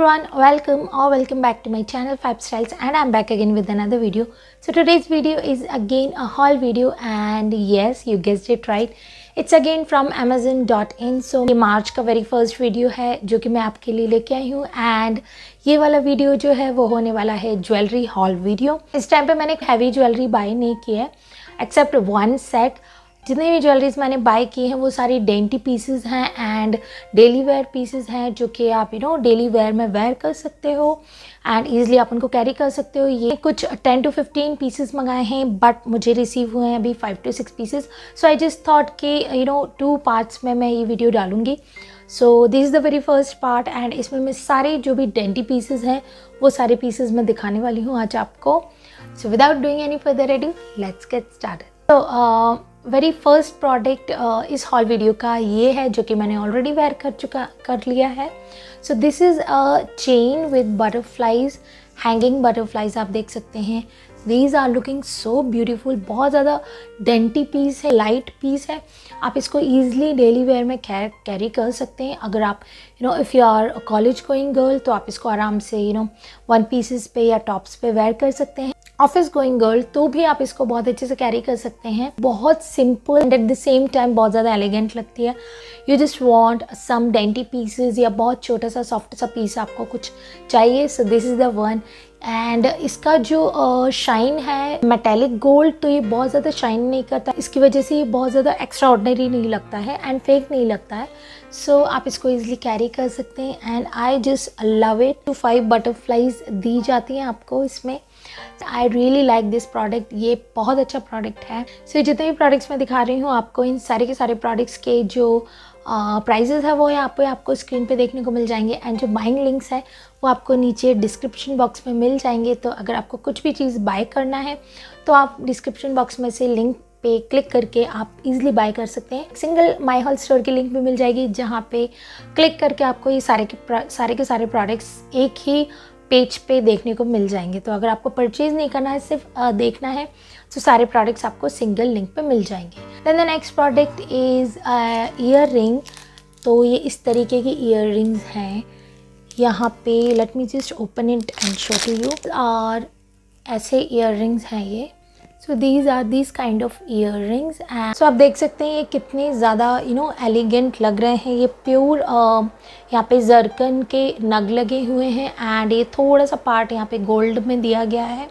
everyone, welcome back to my channel Five Styles, and I'm back again with another video. So today's video is again a haul video, and yes, you guessed it right, it's again from amazon.in. So ये मार्च का very first video है जो कि मैं आपके लिए लेके आई हूँ, एंड ये वाला वीडियो जो है वो होने वाला है ज्वेलरी हॉल वीडियो। इस टाइम पे मैंने हैवी ज्वेलरी बाय नहीं की है एक्सेप्ट वन सेट। जितनी भी ज्वेलरीज मैंने बाय की हैं वो सारी डेंटी पीसेस हैं एंड डेली वेयर पीसेस हैं जो कि आप डेली वेयर में वेयर कर सकते हो एंड ईजिली आप उनको कैरी कर सकते हो। ये कुछ 10 to 15 पीसेस मंगाए हैं, बट मुझे रिसीव हुए हैं अभी 5 to 6 pieces. So I just thought कि 2 पार्ट्स में मैं ये वीडियो डालूंगी। So this is the very first part, and इसमें मैं सारे जो भी डेंटी पीसेस हैं वो सारे पीसेस मैं दिखाने वाली हूँ आज आपको। So without doing any further ado, let's get started. तो वेरी फर्स्ट प्रोडक्ट इस हॉल वीडियो का ये है जो कि मैंने ऑलरेडी वेयर कर लिया है। So this is a chain with butterflies, hanging butterflies आप देख सकते हैं। These are looking so beautiful. बहुत ज़्यादा डेंटी पीस है, लाइट पीस है। आप इसको ईजिली डेली वेयर में कैरी कर सकते हैं। अगर आप if you are college going girl तो आप इसको आराम से वन पीसेस पे या टॉप्स पे वेयर कर सकते हैं। ऑफिस गोइंग गर्ल तो भी आप इसको बहुत अच्छे से कैरी कर सकते हैं। बहुत simple and at the same time बहुत ज़्यादा एलिगेंट लगती है। You just want some dainty pieces या बहुत छोटा सा सॉफ्ट सा पीस आपको कुछ चाहिए, so this is the one. And इसका जो शाइन है मेटेलिक गोल्ड, तो ये बहुत ज़्यादा शाइन नहीं करता, इसकी वजह से ये बहुत ज़्यादा एक्स्ट्रा ऑर्डिनरी नहीं लगता है एंड फेक नहीं लगता है। सो आप इसको ईजिली कैरी कर सकते हैं and I just love it. 5 butterflies दी जाती हैं आपको इसमें। I really like this product. ये बहुत अच्छा प्रोडक्ट है। सो जितने भी प्रोडक्ट्स मैं दिखा रही हूँ आपको, इन सारे के सारे प्रोडक्ट्स के जो प्राइजेस है वो यहाँ पे आपको स्क्रीन पे देखने को मिल जाएंगे, एंड जो बाइंग लिंक्स है वो आपको नीचे डिस्क्रिप्शन बॉक्स में मिल जाएंगे। तो अगर आपको कुछ भी चीज़ बाय करना है तो आप डिस्क्रिप्शन बॉक्स में से लिंक पे क्लिक करके आप इजीली बाय कर सकते हैं। सिंगल माई हॉल स्टोर की लिंक भी मिल जाएगी जहाँ पे क्लिक करके आपको ये सारे के सारे प्रोडक्ट्स एक ही पेज पे देखने को मिल जाएंगे। तो अगर आपको परचेज़ नहीं करना है, सिर्फ देखना है, तो सारे प्रोडक्ट्स आपको सिंगल लिंक पे मिल जाएंगे। Then the next product is ear ring. तो ये इस तरीके की ईयर रिंग्स हैं यहाँ पे। Let me just open it and show to you. और ऐसे ईयर रिंग्स हैं ये। So these are these kind of ear rings. And so आप देख सकते हैं ये कितने ज़्यादा एलिगेंट लग रहे हैं। ये प्योर यहाँ पे जरकन के नग लगे हुए हैं एंड ये थोड़ा सा पार्ट यहाँ पे गोल्ड में दिया गया है।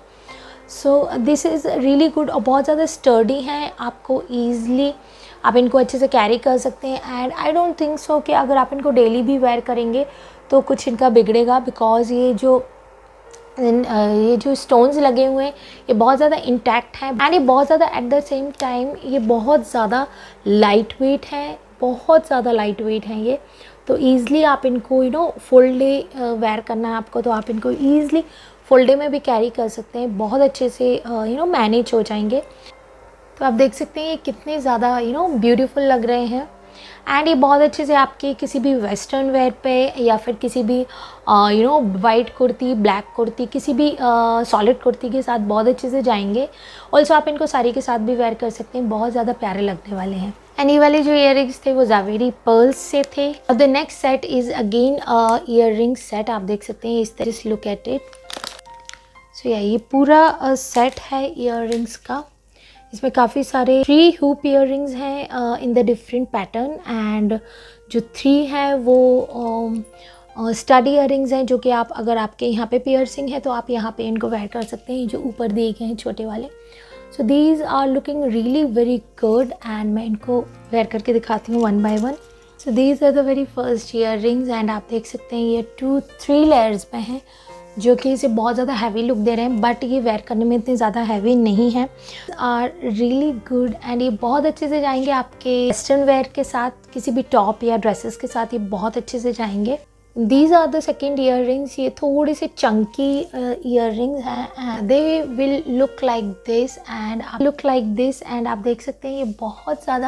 So this is really good और बहुत ज़्यादा स्टर्डी हैं। आपको ईज़िली आप इनको अच्छे से कैरी कर सकते हैं and I don't think so कि अगर आप इनको डेली भी वेयर करेंगे तो कुछ इनका बिगड़ेगा, बिकॉज ये जो स्टोन्स लगे हुए हैं ये बहुत ज़्यादा इंटैक्ट हैं एंड ये बहुत ज़्यादा एट द सेम टाइम ये बहुत ज़्यादा लाइट वेट है, बहुत ज़्यादा लाइट वेट हैं ये। तो ईज़िली आप इनको फुल डे वेयर करना है आपको तो आप इनको ईज़िली फुल डे में भी कैरी कर सकते हैं। बहुत अच्छे से मैनेज हो जाएंगे। तो आप देख सकते हैं ये कितने ज़्यादा ब्यूटीफुल लग रहे हैं एंड ये बहुत अच्छे से आपके किसी भी वेस्टर्न वेयर पे या फिर किसी भी वाइट कुर्ती, ब्लैक कुर्ती, किसी भी सॉलिड कुर्ती के साथ बहुत अच्छे से जाएंगे। ऑल्सो आप इनको साड़ी के साथ भी वेयर कर सकते हैं, बहुत ज़्यादा प्यारे लगने वाले हैं। एंड ये वाले जो इयर रिंग्स थे वो जावेरी पर्ल्स से थे। The next set is again ear ring set. आप देख सकते हैं इस तरह से, लुक एट इट। सो ये पूरा सेट है इयर रिंग्स का। इसमें काफ़ी सारे 3 हुप इयर रिंग्स हैं in the different pattern, and जो 3 है वो स्टड इयर रिंग्स हैं जो कि आप अगर आपके यहाँ पे पियर्सिंग है तो आप यहाँ पे इनको वेयर कर सकते हैं, जो ऊपर दिए गए हैं छोटे वाले। So these are looking really very good and मैं इनको वेयर करके दिखाती हूँ one by one. So these are the very first ear rings and आप देख सकते हैं ये 2-3 लेयर्स में हैं जो कि इसे बहुत ज़्यादा हैवी लुक दे रहे हैं, बट ये वेयर करने में इतने ज़्यादा हैवी नहीं है। आर रियली गुड एंड ये बहुत अच्छे से जाएंगे आपके वेस्टर्न वेयर के साथ, किसी भी टॉप या ड्रेसेस के साथ ये बहुत अच्छे से जाएंगे। These are the second ear rings. ये थोड़े से चंकी ईयर रिंग्स हैं। They will look like this and आप देख सकते हैं ये बहुत ज़्यादा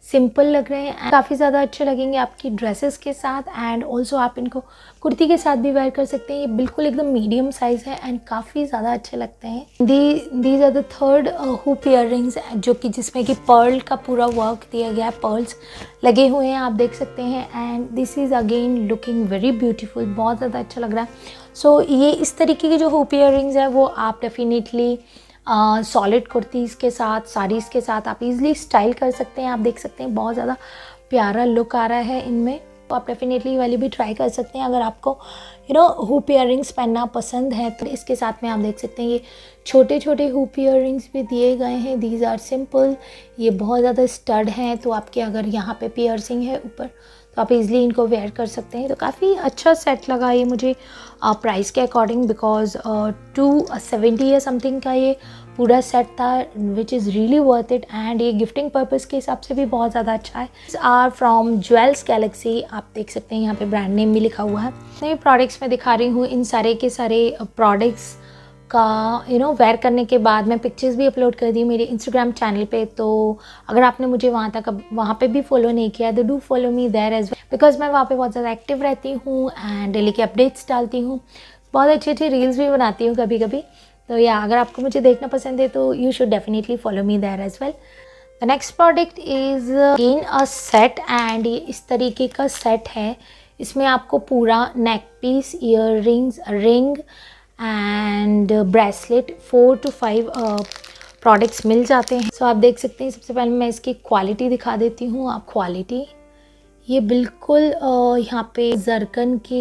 सिंपल लग रहे हैं, काफ़ी ज़्यादा अच्छे लगेंगे आपकी ड्रेसेस के साथ। एंड ऑल्सो आप इनको कुर्ती के साथ भी वेयर कर सकते हैं। ये बिल्कुल एकदम मीडियम साइज़ है एंड काफ़ी ज़्यादा अच्छे लगते हैं। These are the third hoop earrings, जो कि जिसमें कि पर्ल का पूरा वर्क दिया गया है, पर्ल्स लगे हुए हैं, आप देख सकते हैं। And this is again looking very beautiful, बहुत ज़्यादा अच्छा लग रहा है। सो ये इस तरीके की जो हुप इयररिंग्स है वो आप डेफिनेटली सॉलिड कुर्तीज़ के साथ, साड़ीज़ के साथ आप इजीली स्टाइल कर सकते हैं। आप देख सकते हैं बहुत ज़्यादा प्यारा लुक आ रहा है इनमें, तो आप डेफिनेटली वाली भी ट्राई कर सकते हैं अगर आपको हुप इयररिंग्स पहनना पसंद है। तो इसके साथ में आप देख सकते हैं ये छोटे छोटे हुप इयररिंग्स भी दिए गए हैं। दीज आर सिंपल, ये बहुत ज़्यादा स्टड हैं, तो आपके अगर यहाँ पे पियर्सिंग है ऊपर तो आप इजीली इनको वेयर कर सकते हैं। तो काफ़ी अच्छा सेट लगा ये मुझे प्राइस के अकॉर्डिंग, बिकॉज 270 या समथिंग का ये पूरा सेट था, which is really worth it. And ये गिफ्टिंग पर्पज़ के हिसाब से भी बहुत ज़्यादा अच्छा है। आर फ्रॉम ज्वेल्स गैलेक्सी, आप देख सकते हैं यहाँ पे ब्रांड नेम भी लिखा हुआ है। नए प्रोडक्ट्स मैं दिखा रही हूँ, इन सारे के सारे प्रोडक्ट्स का वेयर करने के बाद मैं पिक्चर्स भी अपलोड कर दी मेरे इंस्टाग्राम चैनल पे। तो अगर आपने मुझे वहाँ पे भी फॉलो नहीं किया तो do follow me there as well, because मैं वहाँ पे बहुत ज़्यादा एक्टिव रहती हूँ एंड डेली के अपडेट्स डालती हूँ, बहुत अच्छी अच्छी रील्स भी बनाती हूँ कभी कभी। तो या अगर आपको मुझे देखना पसंद है तो you should definitely follow me there as well. The next product is again a set, and ये इस तरीके का सेट है। इसमें आपको पूरा neck piece, ear rings, ring and bracelet 4 to 5 products मिल जाते हैं। सो आप देख सकते हैं, सबसे पहले मैं इसकी क्वालिटी दिखा देती हूँ आप। क्वालिटी ये बिल्कुल यहाँ पे जरकन के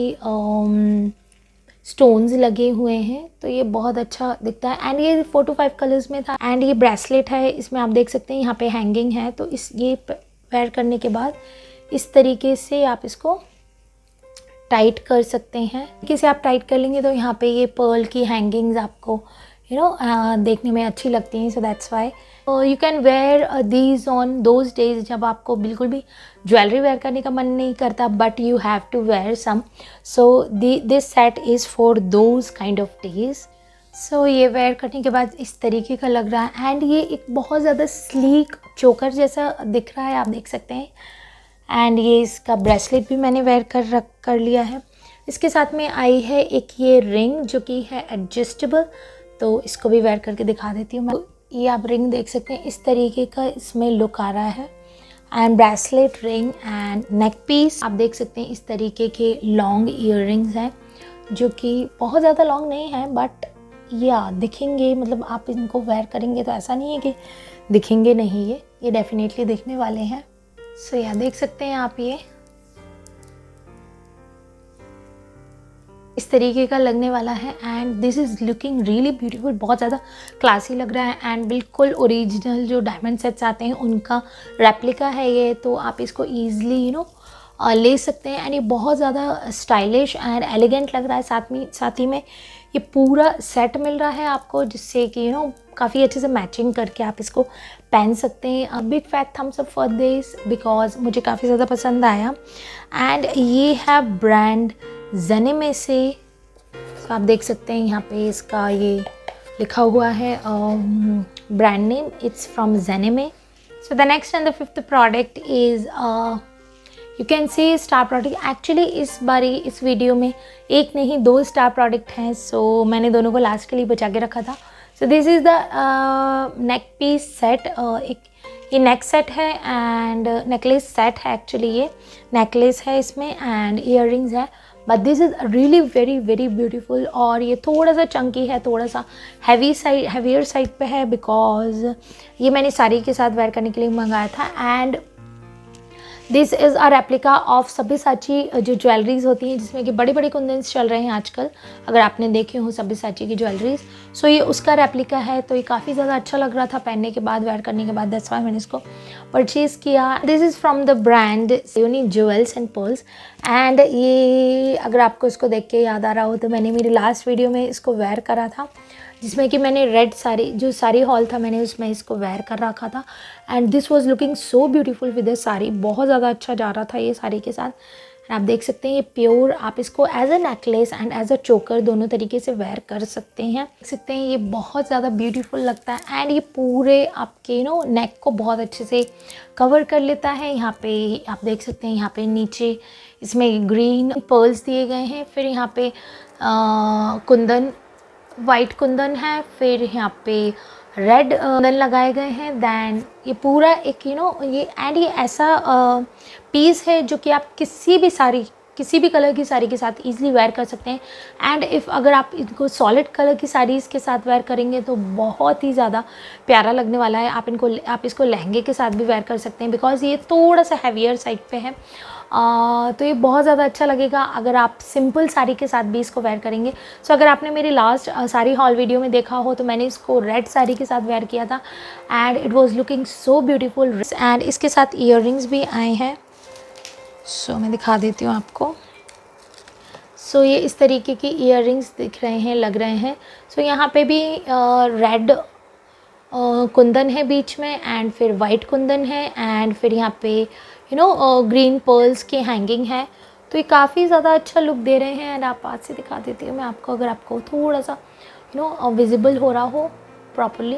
स्टोन्स लगे हुए हैं, तो ये बहुत अच्छा दिखता है। एंड ये 4 to 5 कलर्स में था। एंड ये ब्रेसलेट है, इसमें आप देख सकते हैं यहाँ पे हैंगिंग है, तो ये वेयर करने के बाद इस तरीके से आप इसको टाइट कर सकते हैं। किसे आप टाइट कर लेंगे तो यहाँ पे ये पर्ल की हैंगिंग्स आपको देखने में अच्छी लगती हैं। So that's why you can wear these on those days जब आपको बिल्कुल भी ज्वेलरी वेयर करने का मन नहीं करता, but you have to wear some. So this set is for those kind of days. So ये वेयर करने के बाद इस तरीके का लग रहा है। एंड ये एक बहुत ज़्यादा स्लीक चोकर जैसा दिख रहा है, आप देख सकते हैं। एंड ये इसका ब्रेसलेट भी मैंने वेयर कर लिया है। इसके साथ में आई है एक ये रिंग जो कि है एडजस्टेबल, तो इसको भी वेयर करके दिखा देती हूँ मैं। ये आप रिंग देख सकते हैं, इस तरीके का इसमें लुक आ रहा है। And bracelet, ring and neck piece आप देख सकते हैं। इस तरीके के लॉन्ग ईयररिंग्स हैं जो कि बहुत ज़्यादा लॉन्ग नहीं है, बट या दिखेंगे, मतलब आप इनको वेयर करेंगे तो ऐसा नहीं है कि दिखेंगे नहीं, ये डेफिनेटली दिखने वाले हैं। सो या देख सकते हैं आप, ये इस तरीके का लगने वाला है। And this is looking really beautiful, बहुत ज़्यादा क्लासी लग रहा है। एंड बिल्कुल ओरिजिनल जो डायमंड सेट्स आते हैं उनका रेप्लिका है ये, तो आप इसको ईजिली ले सकते हैं। एंड ये बहुत ज़्यादा स्टाइलिश एंड एलिगेंट लग रहा है। साथ ही में ये पूरा सेट मिल रहा है आपको, जिससे कि काफ़ी अच्छे से मैचिंग करके आप इसको पहन सकते हैं। Big fat thumbs up for this, because मुझे काफ़ी ज़्यादा पसंद आया। एंड ये है ब्रांड ज़ेनिमे से, तो आप देख सकते हैं यहाँ पे इसका ये लिखा हुआ है brand name, it's from Zenime. So the next and the fifth product is you can see star product. Actually इस बारी इस वीडियो में एक नहीं 2 स्टार प्रोडक्ट हैं, सो मैंने दोनों को लास्ट के लिए बचा के रखा था। So this is the neck piece set. ये नेक सेट है एंड नेकलेस सेट है। एक्चुअली ये नेकलेस है इसमें एंड ईयररिंग्स है, but this is really very very beautiful. और ये थोड़ा सा चंकी है, थोड़ा सा हैवियर साइड पे है, बिकॉज ये मैंने साड़ी के साथ वेयर करने के लिए मंगाया था। And this is a replica of Sabyasachi जो ज्वेलरीज होती हैं, जिसमें कि बड़े बड़े कुंदन्स चल रहे हैं आजकल, अगर आपने देखे हो सब्यसाची की ज्वेलरीज। सो ये उसका रेप्लिका है, तो ये काफ़ी ज़्यादा अच्छा लग रहा था पहनने के बाद, वेयर करने के बाद। दैट्स व्हाई मैंने इसको परचेज़ किया। This is from the brand Unique Jewels and Pearls. And ये अगर आपको इसको देख के याद आ रहा हो तो मैंने मेरी लास्ट वीडियो में इसको वेयर करा था, जिसमें कि मैंने रेड साड़ी जो साड़ी हॉल था मैंने उसमें इसको वेयर कर रखा था। And this was looking so beautiful with the sari, बहुत ज़्यादा अच्छा जा रहा था ये साड़ी के साथ। आप देख सकते हैं ये प्योर, आप इसको as a necklace and as a choker दोनों तरीके से वेयर कर सकते हैं। देख सकते हैं ये बहुत ज़्यादा ब्यूटीफुल लगता है एंड ये पूरे आपके नेक को बहुत अच्छे से कवर कर लेता है। यहाँ पे आप देख सकते हैं, यहाँ पे नीचे इसमें ग्रीन पर्ल्स दिए गए हैं, फिर यहाँ पे कुंदन, वाइट कुंदन है, फिर यहाँ पे रेड कुंदन लगाए गए हैं। दैन ये पूरा एक ये एंड ये ऐसा पीस है जो कि आप किसी भी कलर की साड़ी के साथ इजीली वेयर कर सकते हैं। एंड इफ़ अगर आप इनको सॉलिड कलर की साड़ीज़ के साथ वेयर करेंगे तो बहुत ही ज़्यादा प्यारा लगने वाला है। आप इसको लहंगे के साथ भी वेयर कर सकते हैं, बिकॉज़ ये थोड़ा सा हैवियर साइड पे है। तो ये बहुत ज़्यादा अच्छा लगेगा अगर आप सिंपल साड़ी के साथ भी इसको वेयर करेंगे। सो अगर आपने मेरी लास्ट साड़ी हॉल वीडियो में देखा हो तो मैंने इसको रेड साड़ी के साथ वेयर किया था and it was looking so beautiful. And इसके साथ ईयररिंग्स भी आए हैं, सो मैं दिखा देती हूँ आपको। सो ये इस तरीके की ईयररिंग्स दिख रहे हैं, लग रहे हैं। सो यहाँ पे भी रेड कुंदन है बीच में एंड फिर वाइट कुंदन है एंड फिर यहाँ पे ग्रीन पर्ल्स के हैंगिंग है। तो ये काफ़ी ज़्यादा अच्छा लुक दे रहे हैं। एंड आप पास से दिखा देती हूँ मैं आपको, अगर आपको थोड़ा सा विजिबल हो रहा हो properly.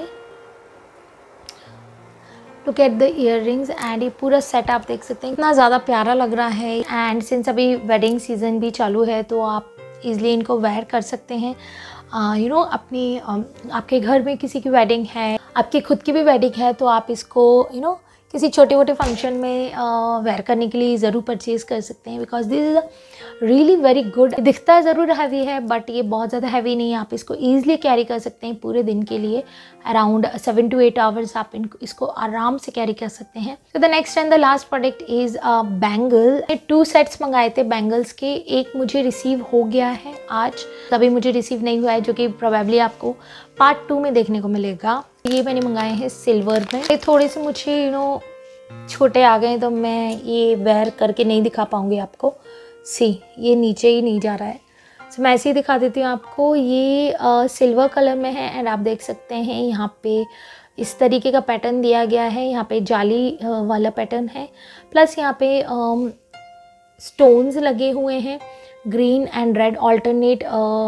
Look at the earrings and ये पूरा सेट आप देख सकते हैं, इतना ज़्यादा प्यारा लग रहा है। एंड सिंस अभी वेडिंग सीजन भी चालू है तो आप इज़िली इनको वेयर कर सकते हैं। अपनी आपके घर में किसी की वेडिंग है, आपकी खुद की भी वेडिंग है, तो आप इसको किसी छोटे मोटे फंक्शन में वेयर करने के लिए ज़रूर परचेज़ कर सकते हैं, because this is a really very good. दिखता ज़रूर हैवी है बट ये बहुत ज़्यादा हैवी नहीं है। आप इसको ईजिली कैरी कर सकते हैं पूरे दिन के लिए, अराउंड 7 to 8 आवर्स आप इसको आराम से कैरी कर सकते हैं। तो the next and the last product is bangle. 2 sets मंगाए थे बैंगल्स के, एक मुझे रिसीव हो गया है आज, कभी मुझे रिसीव नहीं हुआ है, जो कि प्रोबेबली आपको पार्ट 2 में देखने को मिलेगा। ये मैंने मंगाए हैं सिल्वर में। ये थोड़े से मुझे छोटे आ गए तो मैं ये वेयर करके नहीं दिखा पाऊँगी आपको। ये नीचे ही नहीं जा रहा है, सो मैं ऐसे ही दिखा देती हूँ आपको। ये सिल्वर कलर में है एंड आप देख सकते हैं यहाँ पे इस तरीके का पैटर्न दिया गया है। यहाँ पे जाली वाला पैटर्न है, प्लस यहाँ पे स्टोन्स लगे हुए हैं, green and red alternate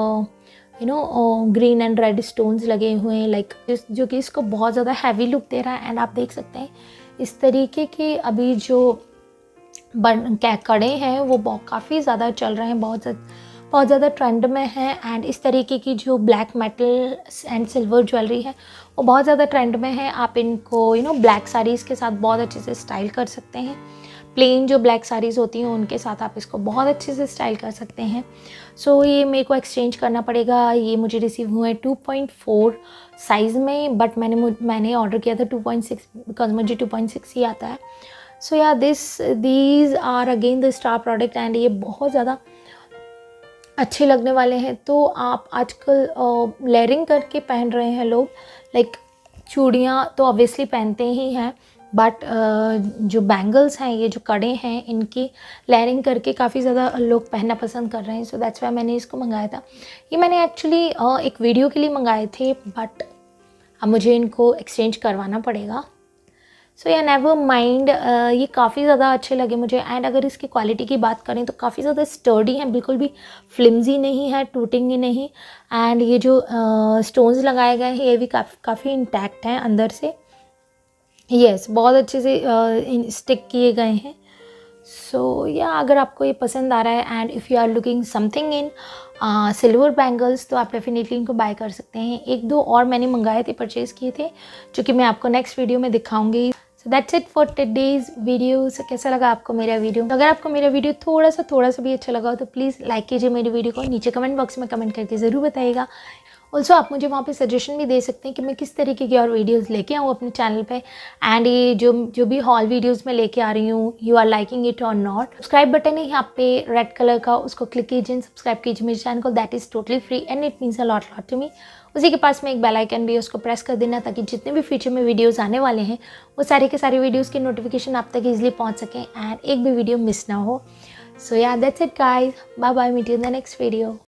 green and red stones लगे हुए हैं, लाइक जो कि इसको बहुत ज़्यादा हैवी लुक दे रहा है। एंड आप देख सकते हैं इस तरीके के अभी जो कड़े हैं वो काफ़ी ज़्यादा चल रहे हैं, बहुत ज़्यादा ट्रेंड में है। एंड इस तरीके की जो black metal and silver jewellery है वो बहुत ज़्यादा ट्रेंड में है। आप इनको ब्लैक साड़ीज़ के साथ बहुत अच्छे से स्टाइल कर सकते हैं। प्लेन जो ब्लैक साड़ीज़ होती हैं उनके साथ आप इसको बहुत अच्छे से स्टाइल कर सकते हैं। सो ये मेरे को एक्सचेंज करना पड़ेगा। ये मुझे रिसीव हुए 2.4 साइज़ में, बट मैंने ऑर्डर किया था 2.6 बिकॉज मुझे 2.6 ही आता है। So yeah these are again the star product and ये बहुत ज़्यादा अच्छे लगने वाले हैं। तो आप आजकल लेयरिंग करके पहन रहे हैं लोग, लाइक चूड़ियाँ तो ऑब्वियसली पहनते ही हैं, बट जो बैंगल्स हैं, ये जो कड़े हैं, इनकी लेयरिंग करके काफ़ी ज़्यादा लोग पहनना पसंद कर रहे हैं। सो दैट्स वाई मैंने इसको मंगाया था। ये मैंने एक्चुअली एक वीडियो के लिए मंगाए थे, बट अब मुझे इनको एक्सचेंज करवाना पड़ेगा। सो या नेवर माइंड, ये काफ़ी ज़्यादा अच्छे लगे मुझे। एंड अगर इसकी क्वालिटी की बात करें तो काफ़ी ज़्यादा स्टर्डी हैं, बिल्कुल भी फ्लिम्जी नहीं है, टूटेंगे नहीं। एंड ये जो स्टोन्स लगाए गए हैं ये भी काफ़ी इंटैक्ट हैं अंदर से। यस, बहुत अच्छे से स्टिक किए गए हैं। सो या अगर आपको ये पसंद आ रहा है and if you are looking something in silver bangles तो आप डेफिनेटली इनको बाय कर सकते हैं। 1-2 और मैंने मंगाए थे, परचेज़ किए थे, जो कि मैं आपको नेक्स्ट वीडियो में दिखाऊंगी। So that's it for today's video. So कैसा लगा आपको मेरा वीडियो? तो अगर आपको मेरा वीडियो थोड़ा सा भी अच्छा लगा हो तो प्लीज़ लाइक कीजिए मेरी वीडियो को, नीचे कमेंट बॉक्स में कमेंट करके ज़रूर बताइएगा। ऑल्सो आप मुझे वहाँ पे सजेशन भी दे सकते हैं कि मैं किस तरीके की और वीडियोस लेके आऊँ अपने चैनल पे। एंड ये जो भी हॉल वीडियोस मैं लेके आ रही हूँ, यू आर लाइकिंग इट और नॉट। सब्सक्राइब बटन है यहाँ पे रेड कलर का, उसको क्लिक कीजिए, सब्सक्राइब कीजिए मेरे चैनल को। That is totally free and it means a lot to me. उसी के पास में एक बेल आइकन भी है, उसको प्रेस कर देना ताकि जितने भी फ्यूचर में वीडियोज़ आने वाले हैं वो सारे के सारे वीडियोज़ की नोटिफिकेशन आप तक ईजिली पहुँच सकें एंड एक भी वीडियो मिस ना हो। So yeah that's it guys, bye bye, meet you in the next video.